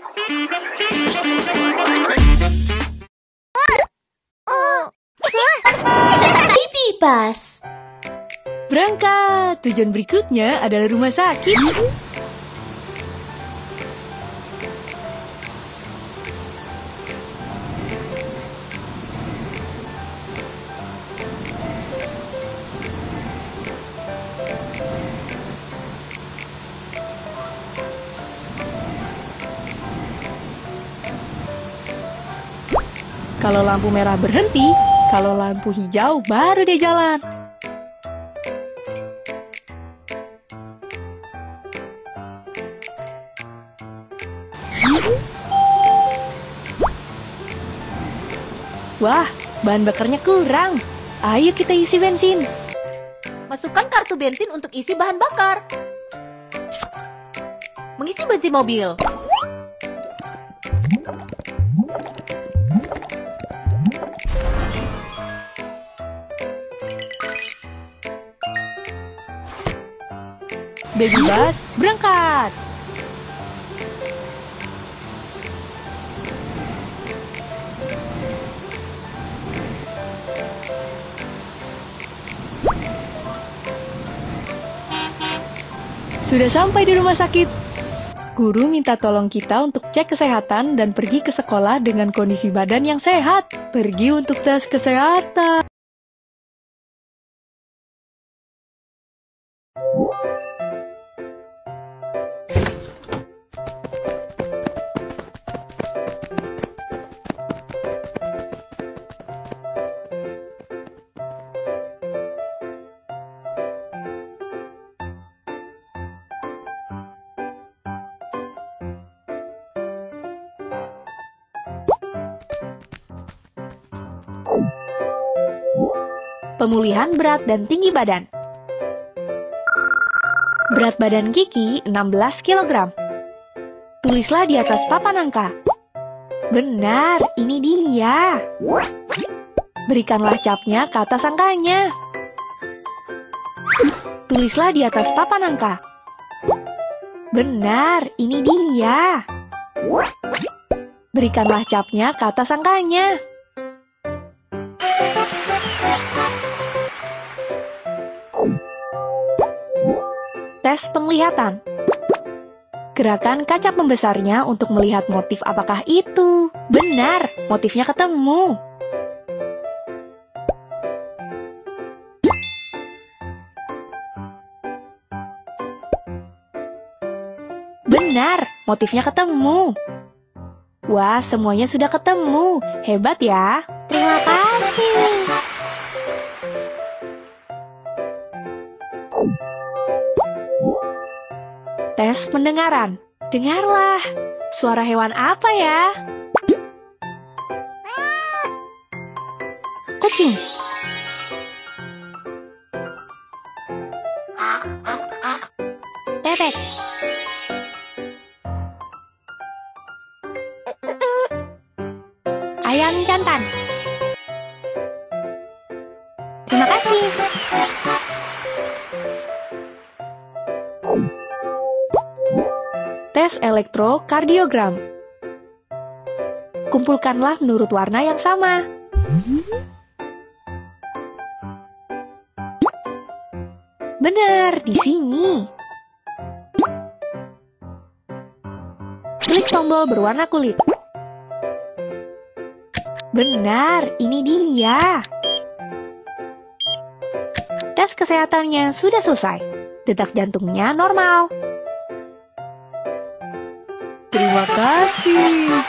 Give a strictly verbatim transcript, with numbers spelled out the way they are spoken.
Pipas. Berangkat! Tujuan berikutnya adalah rumah sakit. Kalau lampu merah berhenti, kalau lampu hijau baru dia jalan. Wah, bahan bakarnya kurang. Ayo kita isi bensin. Masukkan kartu bensin untuk isi bahan bakar. Mengisi bensin mobil. Baby bus, berangkat! Sudah sampai di rumah sakit. Guru minta tolong kita untuk cek kesehatan dan pergi ke sekolah dengan kondisi badan yang sehat. Pergi untuk tes kesehatan. Pemulihan berat dan tinggi badan. Berat badan Kiki enam belas kilogram. Tulislah di atas papan angka. Benar, ini dia. Berikanlah capnya ke atas angkanya. Tulislah di atas papan angka. Benar, ini dia. Berikanlah capnya ke atas angkanya. Tes penglihatan. Gerakan kaca pembesarnya untuk melihat motif apakah itu. Benar, motifnya ketemu. Benar, motifnya ketemu. Wah, semuanya sudah ketemu. Hebat ya. Terima kasih. Tes pendengaran. Dengarlah. Suara hewan apa ya? Kucing. Bebek. Ayam jantan. Terima kasih. Tes elektrokardiogram. Kumpulkanlah menurut warna yang sama. Benar, di sini. Klik tombol berwarna kulit. Benar, ini dia. Tes kesehatannya sudah selesai. Detak jantungnya normal. Terima kasih.